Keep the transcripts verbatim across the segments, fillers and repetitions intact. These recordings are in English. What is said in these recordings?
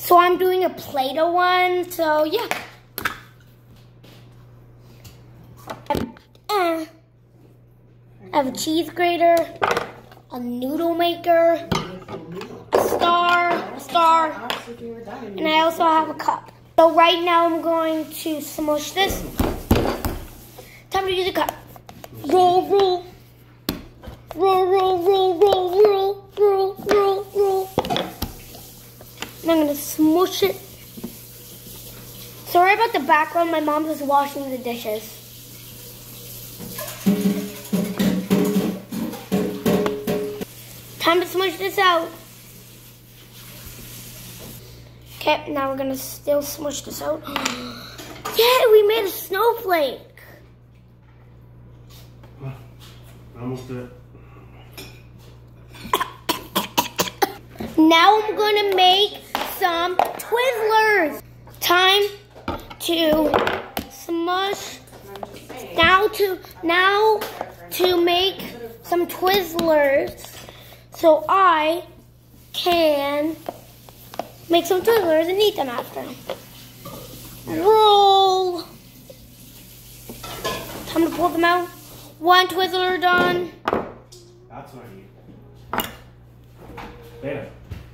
So I'm doing a Play-Doh one, so yeah. Uh, I have a cheese grater, a noodle maker, a star, a star, and I also have a cup. So right now I'm going to smush this. Time to use a cup. Roll, roll. Roll, roll, roll, roll, roll, roll, roll, roll. And I'm gonna smush it. Sorry about the background, my mom's just washing the dishes. Time to smush this out. Okay, now we're gonna still smush this out. Yeah, we made a snowflake. Almost did it. Now I'm gonna make some Twizzlers. Time to smush. Now to now to make some Twizzlers, so I can make some Twizzlers and eat them after. Roll. Time to pull them out. One Twizzler done. That's what I need. There.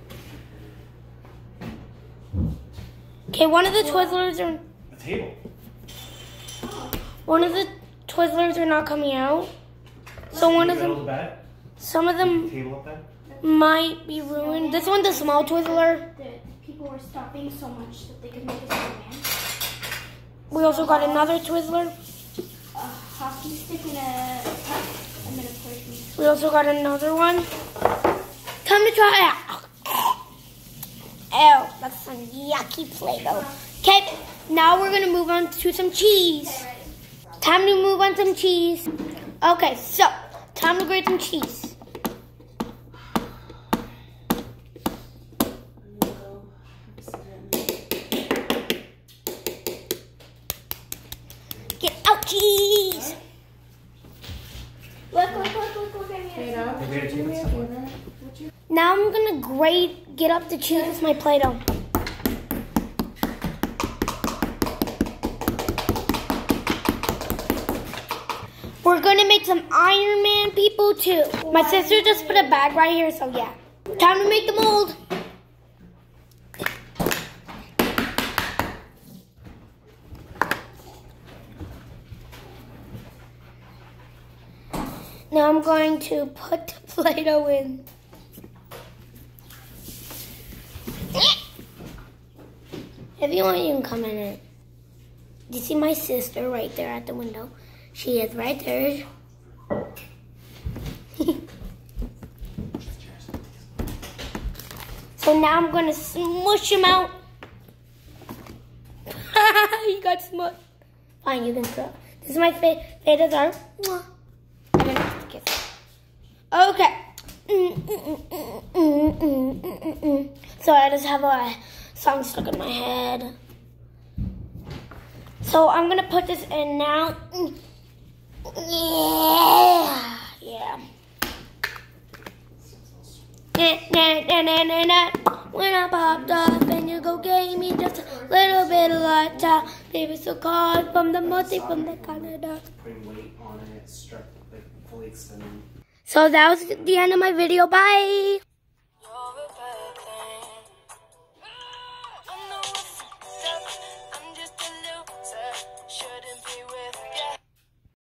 Okay, one of the Twizzlers are... A table. One of the Twizzlers are not coming out. So one of them... The some of them table up there? might be ruined. This one's a small Twizzler. The people were stopping so much that they could make a snowman. We also got another Twizzler. A hockey stick and a cup, and then a person. We also got another one. Time to try it. Ew, that's some yucky Play-Doh. Okay, now we're gonna move on to some cheese. Time to move on some cheese. Okay, so time to grate some cheese. Get out cheese. Look, look, look, look, look at me. Now I'm gonna grate, get up the cheese with my Play-Doh. We're gonna make some Iron Man people too. My sister just put a bag right here, so yeah. Time to make the mold. Now I'm going to put the Play-Doh in. If you want, you can come in it. Do you see my sister right there at the window? She is right there. So now I'm going to smush him out. He got smushed. Fine, you can throw. This is my fa favorite dessert. I'm going to have to kiss. Okay. Mm, mm, mm, mm, mm, mm, mm. So I just have a song stuck in my head. So I'm gonna put this in now. Yeah, yeah. Na, na, na, na, na, na. When I popped off and you go gave me just a little bit of light time. Baby, so cold from the multi from the Canada. Putting weight on it, struck like fully extending. So that was the end of my video. Bye.